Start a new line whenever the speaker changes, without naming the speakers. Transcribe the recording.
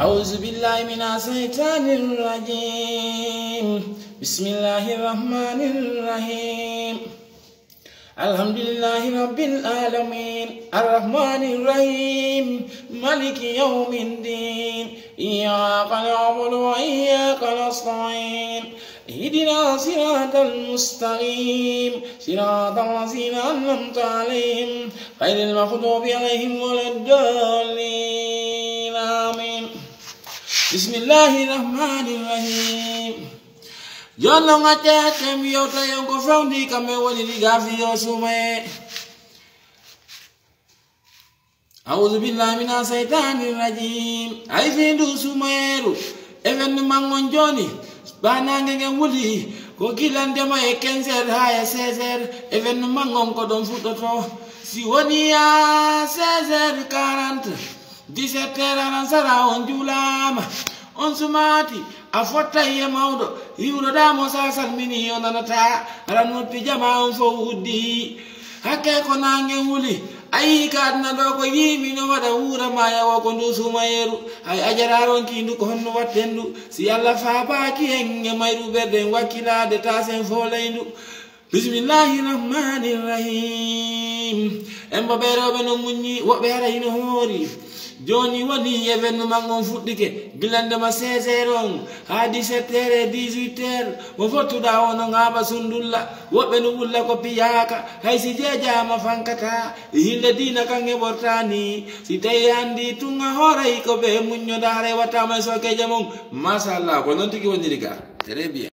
أعوذ بالله من الشيطان الرجيم بسم الله الرحمن الرحيم الحمد لله رب العالمين الرحمن الرحيم مالك يوم الدين إياك نعبد وإياك نستعين اهدنا صراط المستقيم صراط الذين أنعمت عليهم غير المغضوب عليهم ولا الضالين آمين بسم الله الرحمن الرحيم Jono ngaca kemio tayong ko foundi kame wali ligafi yosume A'udzu billahi minas syaitanir rajim ay findu sumeru evenement ngonjoni bana ngenge wuli ko kilande ma e 15h haya 16h evenement ngon ko don futoto si woni ya 16h40 17h ansara on julama on sumati afota ye mawdo hiwro damo sasal mini yonanata ranu pijama on fo wudi hakke ko nange wuli ay kadna do ko yimi no wada wura maya wo ko ndusu mayeru ay ajararon kindu ko honno wattendu si alla fa baaki en mayru berde wakilade tasen fo leydu bismillahir rahmanir rahim embo bero beno munni wo bera ino hori joni woni événement ngon fuddike bilande ma 16h ha 17h 18h mo fottuda wono ngaba sundulla wobbe no wulla ko piyaka hay si jeja ma fankata hinde dina kange bortani si tay andi tunga horay ko be munyo dare wata ma so ke jamon mashallah ko non tigi woni diga très bien